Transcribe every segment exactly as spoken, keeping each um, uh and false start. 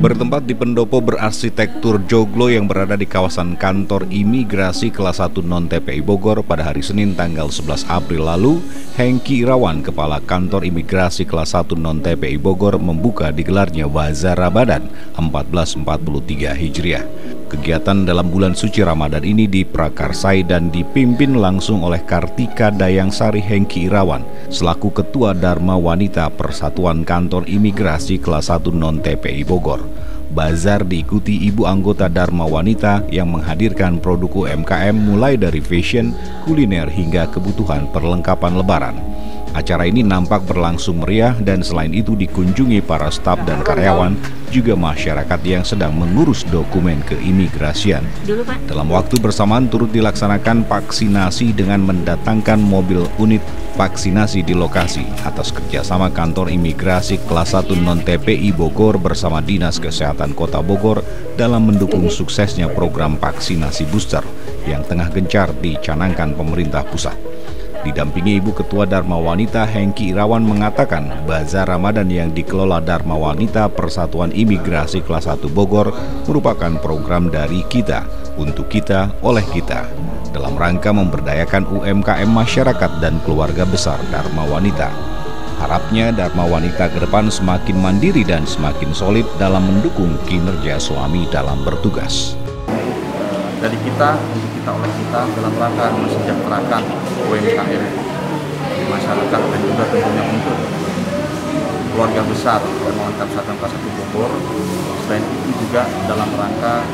Bertempat di pendopo berarsitektur joglo yang berada di kawasan kantor imigrasi kelas satu non-T P I Bogor pada hari Senin tanggal sebelas April lalu, Hengki Irawan, Kepala Kantor Imigrasi kelas satu non-T P I Bogor, membuka digelarnya Bazar Ramadan seribu empat ratus empat puluh tiga Hijriah. Kegiatan dalam bulan suci Ramadan ini diprakarsai dan dipimpin langsung oleh Kartika Dayangsari Hengki Irawan selaku Ketua Dharma Wanita Persatuan Kantor Imigrasi kelas satu non-T P I Bogor. Bazar diikuti ibu anggota Dharma Wanita yang menghadirkan produk U M K M mulai dari fashion, kuliner hingga kebutuhan perlengkapan lebaran. Acara ini nampak berlangsung meriah dan selain itu dikunjungi para staf dan karyawan, juga masyarakat yang sedang mengurus dokumen keimigrasian. Dalam waktu bersamaan turut dilaksanakan vaksinasi dengan mendatangkan mobil unit vaksinasi di lokasi atas kerjasama Kantor Imigrasi kelas satu non-T P I Bogor bersama Dinas Kesehatan Kota Bogor dalam mendukung suksesnya program vaksinasi booster yang tengah gencar dicanangkan pemerintah pusat. Didampingi Ibu Ketua Dharma Wanita Hengki Irawan mengatakan Bazar Ramadan yang dikelola Dharma Wanita Persatuan Imigrasi kelas satu Bogor merupakan program dari kita, untuk kita, oleh kita, dalam rangka memberdayakan U M K M masyarakat dan keluarga besar Dharma Wanita. Harapnya Dharma Wanita ke depan semakin mandiri dan semakin solid dalam mendukung kinerja suami dalam bertugas. Dari kita, untuk kita oleh kita dalam rangka mensejahterakan U M K M di masyarakat dan juga tentunya untuk keluarga besar dan Wanita Persatuan kelas satu Bogor. Selain itu juga dalam rangka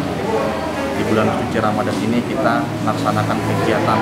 di bulan suci Ramadan ini kita melaksanakan kegiatan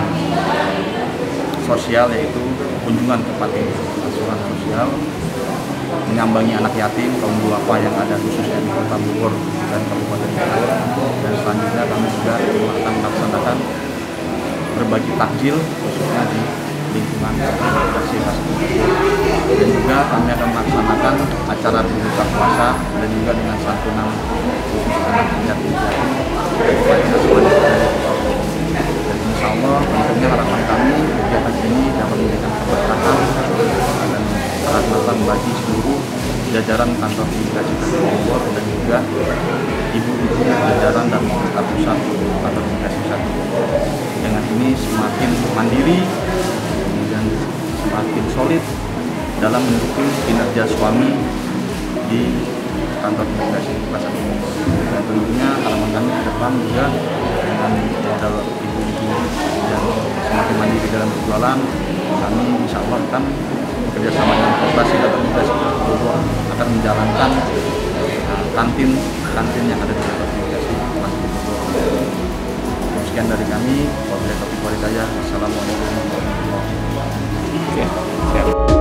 sosial, yaitu kunjungan ke panti asuhan sosial, menyambangi anak yatim kaum duafa yang ada khususnya di Kota Bogor dan Kabupaten Bogor. Dan selanjutnya kami juga akan melaksanakan berbagi takjil khususnya di lingkungan imigrasi kelas satu. Dan juga kami akan melaksanakan acara berbuka puasa dan juga dengan santunan khusus anak yatim piatu dari panti asuhan dari Kota Bogor. Dan insya Allah tentunya harapan kami kegiatan ini dapat memberikan keberkahan dan rahmatan bagi seluruh jajaran kantor imigrasi Kota Bogor dan juga ibu-ibu jajaran dan Wanita Pusat kantor imigrasi satu. Dengan ini semakin mandiri dan semakin solid dalam mendukung kinerja suami di kantor imigrasi kelas satu. Dan tentunya harapan kami ke depan juga dengan modal ibu-ibu yang semakin mandiri dalam berjualan, kami insya Allah akan bekerjasama dengan Koperasi Kantor Imigrasi Bogor akan menjalankan uh, kantin kantin yang ada di Kantor Imigrasi kelas satu Bogor. Sekian dari kami. Wabillahi taufiq wal hidayah. Assalamualaikum warahmatullahi wabarakatuh.